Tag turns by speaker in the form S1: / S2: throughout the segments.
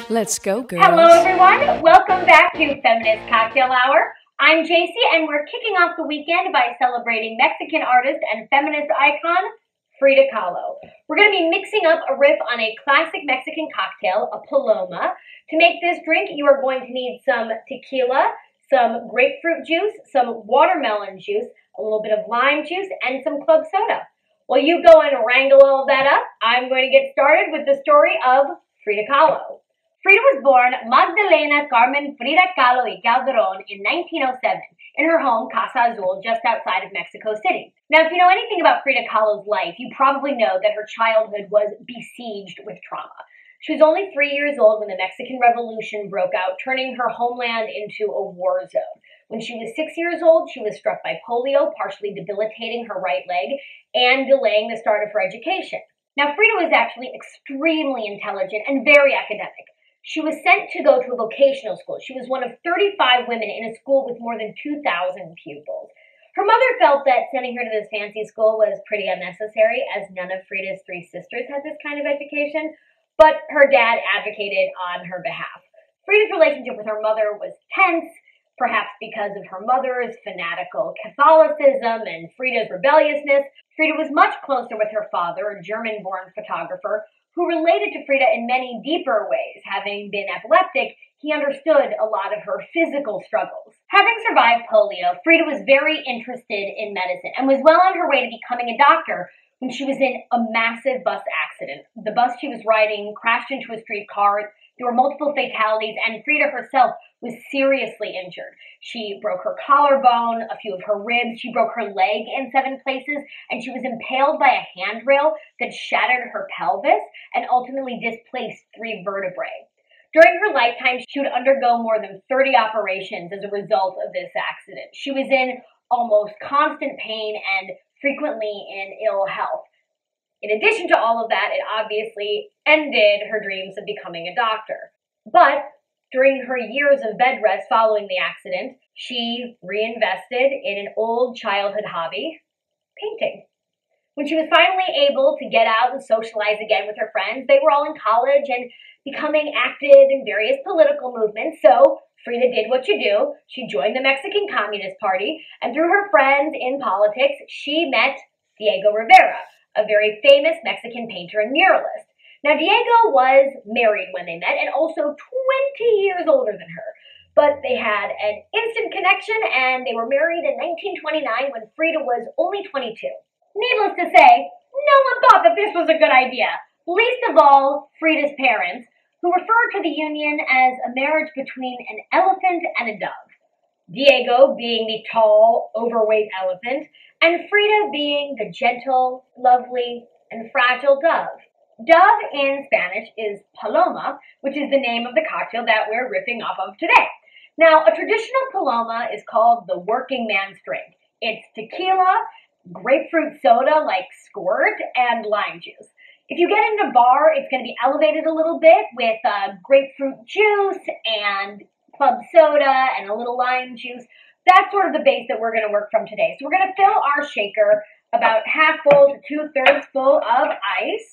S1: Let's go, girls.
S2: Hello, everyone. Welcome back to Feminist Cocktail Hour. I'm JC, and we're kicking off the weekend by celebrating Mexican artist and feminist icon, Frida Kahlo. We're going to be mixing up a riff on a classic Mexican cocktail, a paloma. To make this drink, you are going to need some tequila, some grapefruit juice, some watermelon juice, a little bit of lime juice, and some club soda. While you go and wrangle all of that up, I'm going to get started with the story of Frida Kahlo. Frida was born Magdalena Carmen Frida Kahlo y Calderon in 1907 in her home, Casa Azul, just outside of Mexico City. Now, if you know anything about Frida Kahlo's life, you probably know that her childhood was besieged with trauma. She was only 3 years old when the Mexican Revolution broke out, turning her homeland into a war zone. When she was 6 years old, she was struck by polio, partially debilitating her right leg and delaying the start of her education. Now, Frida was actually extremely intelligent and very academic. She was sent to go to a vocational school. She was one of 35 women in a school with more than 2,000 pupils. Her mother felt that sending her to this fancy school was pretty unnecessary, as none of Frida's 3 sisters had this kind of education, but her dad advocated on her behalf. Frida's relationship with her mother was tense, perhaps because of her mother's fanatical Catholicism and Frida's rebelliousness. Frida was much closer with her father, a German-born photographer, who related to Frida in many deeper ways. Having been epileptic, he understood a lot of her physical struggles. Having survived polio, Frida was very interested in medicine and was well on her way to becoming a doctor when she was in a massive bus accident. The bus she was riding crashed into a streetcar. There were multiple fatalities, and Frida herself was seriously injured. She broke her collarbone, a few of her ribs, she broke her leg in 7 places, and she was impaled by a handrail that shattered her pelvis and ultimately displaced 3 vertebrae. During her lifetime, she would undergo more than 30 operations as a result of this accident. She was in almost constant pain and frequently in ill health. In addition to all of that, it obviously ended her dreams of becoming a doctor. But during her years of bed rest following the accident, she reinvested in an old childhood hobby, painting. When she was finally able to get out and socialize again with her friends, they were all in college and becoming active in various political movements. So Frida did what you do. She joined the Mexican Communist Party, and through her friends in politics, she met Diego Rivera, a very famous Mexican painter and muralist. Now, Diego was married when they met and also 20 years older than her. But they had an instant connection, and they were married in 1929 when Frida was only 22. Needless to say, no one thought that this was a good idea, least of all Frida's parents, who referred to the union as a marriage between an elephant and a dove. Diego being the tall, overweight elephant, and Frida being the gentle, lovely, and fragile dove. Dove in Spanish is paloma, which is the name of the cocktail that we're riffing off of today. Now, a traditional paloma is called the working man's drink. It's tequila, grapefruit soda like squirt, and lime juice. If you get into a bar, it's going to be elevated a little bit with grapefruit juice and club soda and a little lime juice. That's sort of the base that we're going to work from today. So we're going to fill our shaker about half full to 2/3 full of ice.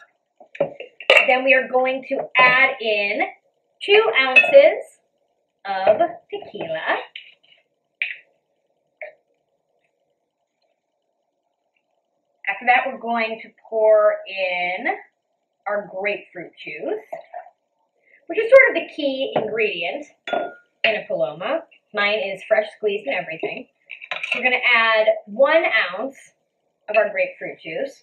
S2: Then we are going to add in 2 ounces of tequila. After that, we're going to pour in our grapefruit juice, which is sort of the key ingredient in a paloma. Mine is fresh squeezed and everything. We're going to add 1 ounce of our grapefruit juice.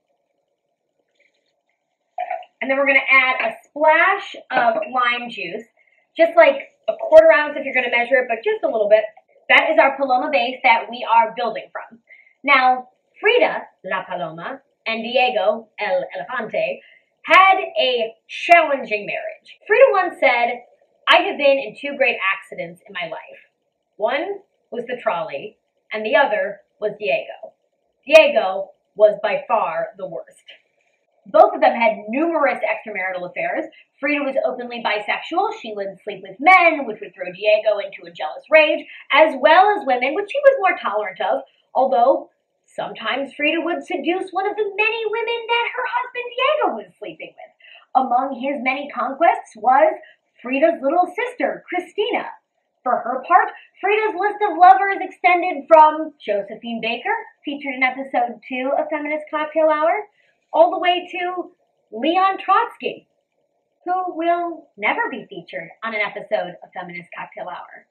S2: And then we're going to add a splash of lime juice, just like a 1/4 ounce if you're going to measure it, but just a little bit. That is our paloma base that we are building from. Now, Frida, la paloma, and Diego, el elefante, had a challenging marriage. Frida once said, "I have been in 2 great accidents in my life. One was the trolley, and the other was Diego. Diego was by far the worst." Both of them had numerous extramarital affairs. Frida was openly bisexual. She would sleep with men, which would throw Diego into a jealous rage, as well as women, which she was more tolerant of, although sometimes Frida would seduce one of the many women that her husband Diego was sleeping with. among his many conquests was Frida's little sister, Christina. For her part, Frida's list of lovers extended from Josephine Baker, featured in episode 2 of Feminist Cocktail Hour, all the way to Leon Trotsky, who will never be featured on an episode of Feminist Cocktail Hour.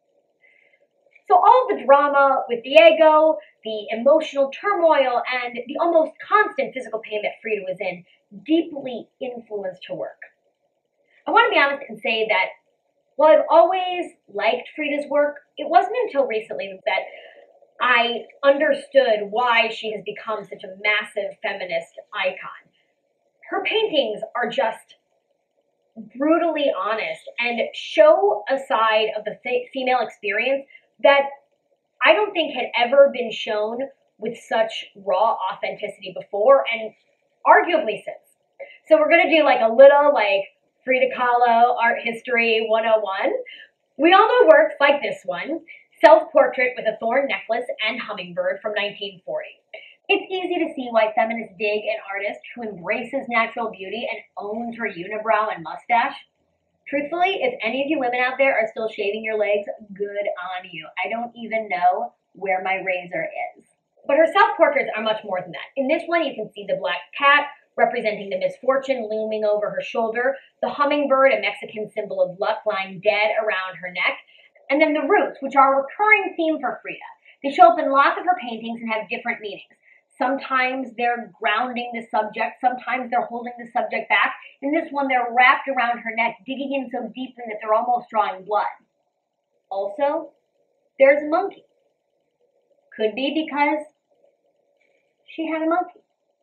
S2: So all the drama with Diego, the emotional turmoil, and the almost constant physical pain that Frida was in deeply influenced her work. I want to be honest and say that while I've always liked Frida's work, it wasn't until recently that I understood why she has become such a massive feminist icon. Her paintings are just brutally honest and show a side of the female experience that I don't think had ever been shown with such raw authenticity before, and arguably since. So we're going to do like a little Frida Kahlo Art History 101. We all know works like this one, Self-Portrait with a Thorn Necklace and Hummingbird from 1940. It's easy to see why feminists dig an artist who embraces natural beauty and owns her unibrow and mustache. Truthfully, if any of you women out there are still shaving your legs, good on you. I don't even know where my razor is. But her self-portraits are much more than that. In this one, you can see the black cat representing the misfortune looming over her shoulder, the hummingbird, a Mexican symbol of luck, lying dead around her neck, and then the roots, which are a recurring theme for Frida. They show up in lots of her paintings and have different meanings. Sometimes they're grounding the subject, sometimes they're holding the subject back. In this one, they're wrapped around her neck, digging in so deeply that they're almost drawing blood. Also, there's a monkey. Could be because she had a monkey.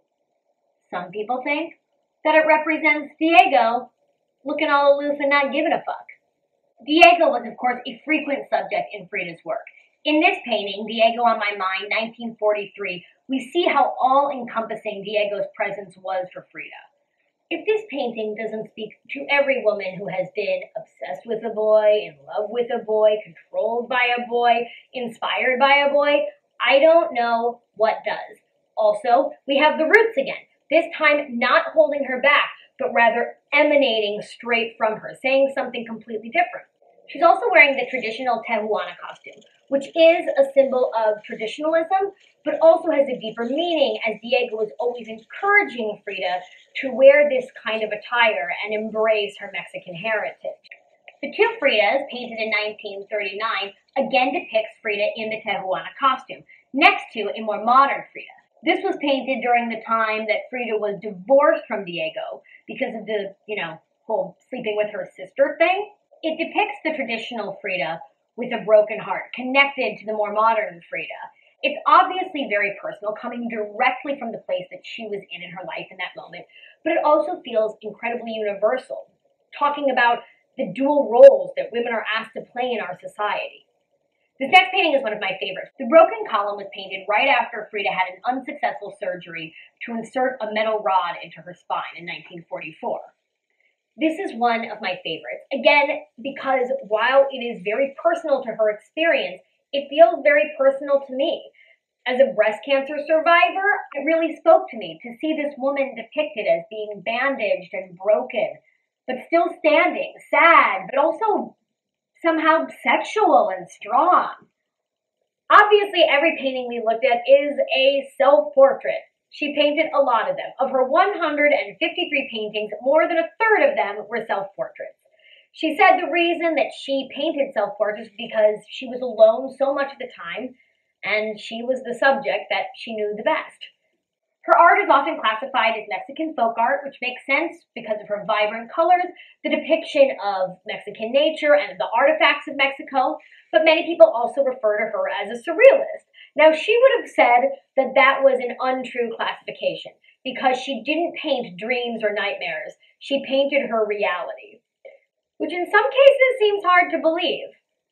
S2: Some people think that it represents Diego looking all aloof and not giving a fuck. Diego was, of course, a frequent subject in Frida's work. In this painting, Diego on My Mind, 1943, we see how all-encompassing Diego's presence was for Frida. If this painting doesn't speak to every woman who has been obsessed with a boy, in love with a boy, controlled by a boy, inspired by a boy, I don't know what does. Also, we have the roots again, this time not holding her back, but rather emanating straight from her, saying something completely different. She's also wearing the traditional Tehuana costume, which is a symbol of traditionalism, but also has a deeper meaning, as Diego was always encouraging Frida to wear this kind of attire and embrace her Mexican heritage. The two Fridas, painted in 1939, again depicts Frida in the Tehuana costume, next to a more modern Frida. This was painted during the time that Frida was divorced from Diego because of the, whole sleeping with her sister thing. It depicts the traditional Frida with a broken heart, connected to the more modern Frida. It's obviously very personal, coming directly from the place that she was in her life in that moment, but it also feels incredibly universal, talking about the dual roles that women are asked to play in our society. This next painting is one of my favorites. The broken column was painted right after Frida had an unsuccessful surgery to insert a metal rod into her spine in 1944. This is one of my favorites, again, because while it is very personal to her experience, it feels very personal to me. As a breast cancer survivor, it really spoke to me to see this woman depicted as being bandaged and broken, but still standing, sad, but also somehow sexual and strong. Obviously, every painting we looked at is a self-portrait. She painted a lot of them. Of her 153 paintings, more than a third of them were self-portraits. She said the reason that she painted self-portraits was because she was alone so much of the time, and she was the subject that she knew the best. Her art is often classified as Mexican folk art, which makes sense because of her vibrant colors, the depiction of Mexican nature and the artifacts of Mexico, but many people also refer to her as a surrealist. Now, she would have said that that was an untrue classification because she didn't paint dreams or nightmares. She painted her reality, which in some cases seems hard to believe.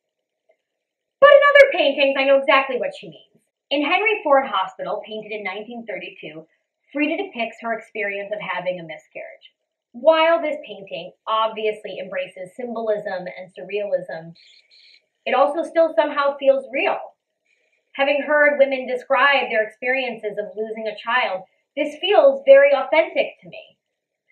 S2: But in other paintings, I know exactly what she means. In Henry Ford Hospital, painted in 1932, Frida depicts her experience of having a miscarriage. While this painting obviously embraces symbolism and surrealism, it also still somehow feels real. Having heard women describe their experiences of losing a child, this feels very authentic to me. It also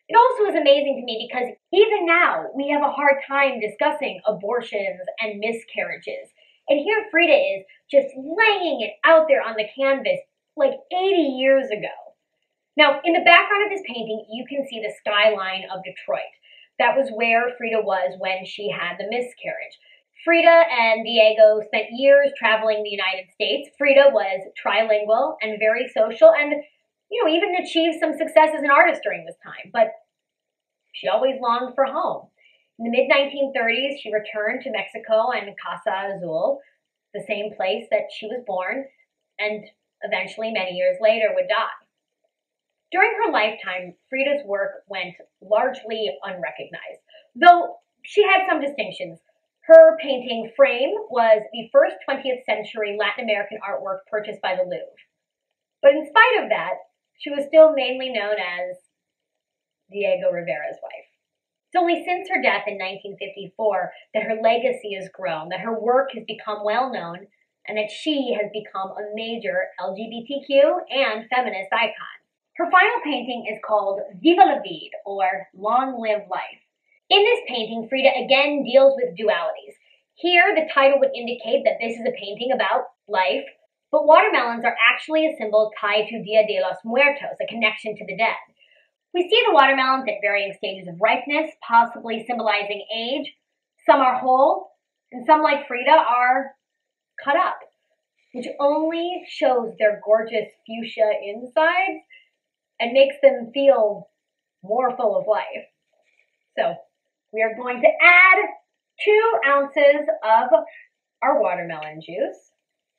S2: was amazing to me because even now we have a hard time discussing abortions and miscarriages. And here Frida is just laying it out there on the canvas like 80 years ago. Now, in the background of this painting, you can see the skyline of Detroit. That was where Frida was when she had the miscarriage. Frida and Diego spent years traveling the United States. Frida was trilingual and very social and, even achieved some success as an artist during this time. But she always longed for home. In the mid-1930s, she returned to Mexico and Casa Azul, the same place that she was born, and eventually, many years later, would die. During her lifetime, Frida's work went largely unrecognized, though she had some distinctions. Her painting Frame was the first 20th century Latin American artwork purchased by the Louvre. But in spite of that, she was still mainly known as Diego Rivera's wife. It's only since her death in 1954 that her legacy has grown, that her work has become well known, and that she has become a major LGBTQ and feminist icon. Her final painting is called Viva la Vide, or Long Live Life. In this painting, Frida again deals with dualities. Here, the title would indicate that this is a painting about life, but watermelons are actually a symbol tied to Dia de los Muertos, a connection to the dead. We see the watermelons at varying stages of ripeness, possibly symbolizing age. Some are whole, and some, like Frida, are cut up, which only shows their gorgeous fuchsia insides and makes them feel more full of life. So, we are going to add 2 ounces of our watermelon juice.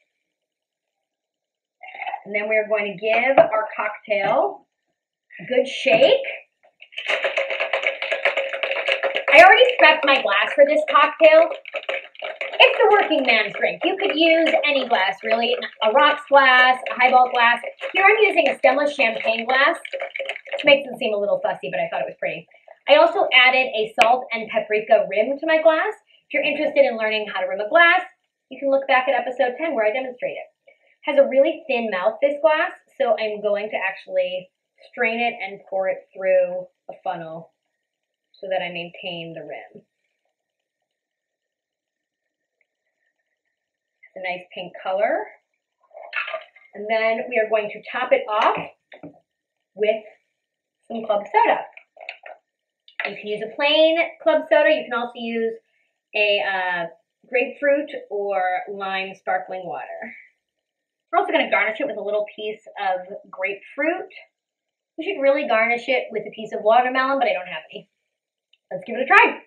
S2: And then we are going to give our cocktail a good shake. I already prepped my glass for this cocktail. It's the working man's drink. You could use any glass, really. A rocks glass, a highball glass. Here I'm using a stemless champagne glass, which makes it seem a little fussy, but I thought it was pretty. I also added a salt and paprika rim to my glass. If you're interested in learning how to rim a glass, you can look back at episode 10 where I demonstrate it. It has a really thin mouth, this glass, so I'm going to actually strain it and pour it through a funnel so that I maintain the rim. It's a nice pink color. And then we are going to top it off with some club soda. You can use a plain club soda. You can also use a grapefruit or lime sparkling water. We're also going to garnish it with a little piece of grapefruit. You should really garnish it with a piece of watermelon, but I don't have any. Let's give it a try.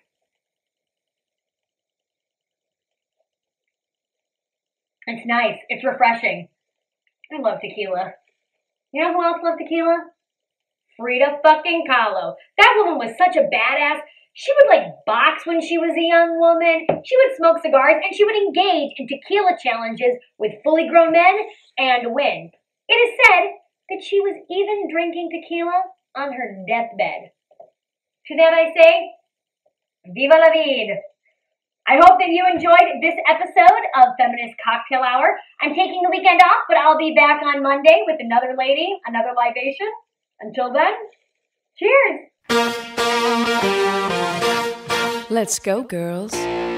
S2: It's nice. It's refreshing. I love tequila. You know who else loves tequila? Frida fucking Kahlo. That woman was such a badass. She would box when she was a young woman. She would smoke cigars and she would engage in tequila challenges with fully grown men and win. It is said that she was even drinking tequila on her deathbed. To that I say, Viva la Vide. I hope that you enjoyed this episode of Feminist Cocktail Hour. I'm taking the weekend off, but I'll be back on Monday with another lady, another libation. Until then, cheers!
S1: Let's go, girls.